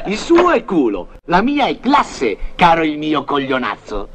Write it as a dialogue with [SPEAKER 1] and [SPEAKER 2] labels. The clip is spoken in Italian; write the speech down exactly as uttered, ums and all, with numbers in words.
[SPEAKER 1] Il suo è culo, la mia è classe, caro il mio coglionazzo.